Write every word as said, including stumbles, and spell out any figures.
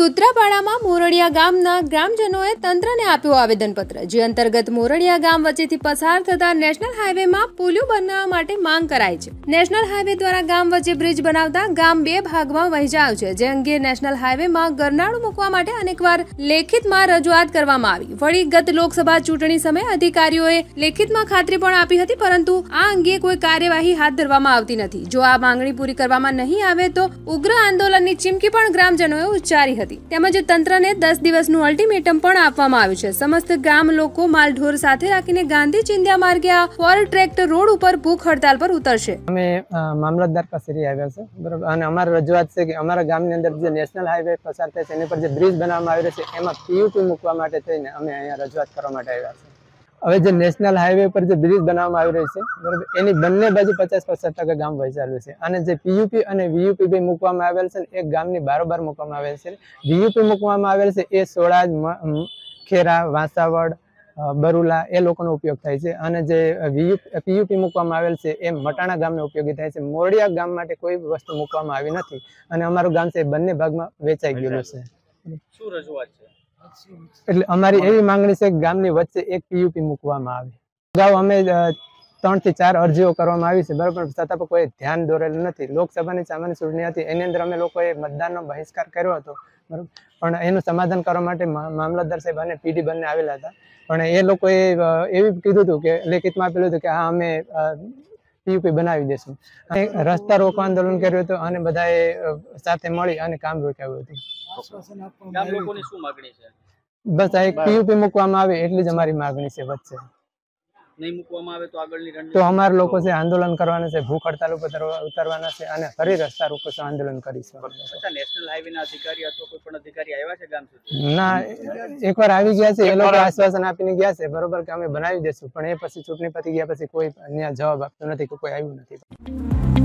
સૂત્રાપાડામાં મોરડિયા ગામના ગ્રામજનોએ તંત્રને આપ્યું આવેદનપત્ર, જે અંતર્ગત મોરડિયા ગામ વચ્ચેથી પસાર થતા નેશનલ હાઈવેમાં પુલિયો બનાવવા માટે માંગ કરાઈ છે. નેશનલ હાઈવે દ્વારા ગામ વચ્ચે બ્રિજ બનાવતા ગામ બે ભાગમાં વહેંચાયું છે, જે અંગે નેશનલ હાઈવેમાં ગરનાળું મૂકવા માટે અનેકવાર લેખિતમાં રજૂઆત કરવામાં આવી. વળી ગત લોકસભા ચૂંટણી સમયે અધિકારીઓએ લેખિતમાં ખાતરી પણ આપી હતી, પરંતુ આ અંગે કોઈ કાર્યવાહી હાથ ધરવામાં આવતી નથી. જો આ માંગણી પૂરી કરવામાં નહીં આવે તો ઉગ્ર આંદોલનની ચીમકી પણ ગ્રામજનોએ ઉચ્ચારી હતી. તેમજ તંત્રને દસ દિવસનું અલ્ટિમેટમ પણ આપવામાં આવ્યું છે. સમસ્ત ગામ લોકો માલઢોર સાથે રાખીને ગાંધી ચિંધ્યા માર્ગે આ ફોર ટ્રેક્ટર રોડ ઉપર ભૂખ હડતાલ પર ઉતરશે. અમે મામલતદાર કચેરી આવ્યા છે, બરાબર, અને અમારી રજૂઆત છે કે અમારા ગામની અંદર જે નેશનલ હાઈવે પસાર થાય છે એની પર જે બ્રિજ બનાવવામાં આવી રહ્યો છે એમાં પીયુપી મૂકવા માટે થઈને અમે અહીંયા રજૂઆત કરવા માટે આવ્યા છે. હવે જે નેશનલ હાઈવે પર જે બ્રિજ બનાવવામાં આવી રહ્યો છે, બરાબર, એની બંને બાજુ પચાસ પચાસ ટકા ગામ વહેંચાયેલું છે. અને જે પીયુપી અને વીયુપી બે મૂકવામાં આવેલ છે એક ગામની બારોબાર મૂકવામાં આવેલ છે. વીયુપી મૂકવામાં આવેલ છે એ સોળાજ, ખેરા, વાંસાવડ, બરુલા એ લોકોનો ઉપયોગ થાય છે, અને જે પીયુપી મૂકવામાં આવેલ છે એ મટાણા ગામને ઉપયોગી થાય છે. મોરડિયા ગામ માટે કોઈ વસ્તુ મૂકવામાં આવી નથી, અને અમારું ગામ છે એ બંને ભાગમાં વેચાઈ ગયેલું છે. શું રજૂઆત છે? એટલે અમારી એવી માંગણી છે કે ગામની વચ્ચે એક પીયુપી મૂકવામાં આવે. અગાઉ અમે ત્રણ થી ચાર અરજીઓ કરવામાં આવી છે, બરાબર, છતાં પણ કોઈ ધ્યાન દોરેલું નથી. લોકસભાની સામાન્ય ચૂંટણી હતી, એની અંદર અમે લોકોએ મતદાનનો બહિષ્કાર કર્યો હતો, બરાબર, પણ એનું સમાધાન કરવા માટે મામલતદાર સાહેબ અને પીડી બંને આવેલા હતા, પણ એ લોકોએ એવું કીધું હતું કે લેખિતમાં આપેલું હતું કે હા અમે પીયુપી બનાવી દેશું. રસ્તા રોકો આંદોલન કર્યું હતું અને બધાએ સાથે મળી અને કામ રોકાવ્યું હતું. ગામ લોકોની શું માંગણી છે? બસ આ એક પીયુપી મૂકવામાં આવે એટલી જ અમારી માંગણી છે. વચ્ચે નહીં મૂકવામાં આવે તો આગળની રણનીતિ તો અમારા લોકો છે આંદોલન કરવાના છે, ભૂખ હડતાલ ઉપર ઉતરવાના છે અને ફરી રસ્તા રોકો આંદોલન કરીશું. નેશનલ હાઈવે ના અધિકારી અથવા કોઈ પણ અધિકારી આવ્યા છે ગામ સુધી? ના, એકવાર આવી ગયા છે, એ લોકો આશ્વાસન આપીને ગયા છે, બરોબર, કે અમે બનાવી દેશું, પણ એ પછી ચૂંટણી પતી ગયા પછી કોઈ જવાબ આપતો નથી કે કોઈ આવ્યું નથી.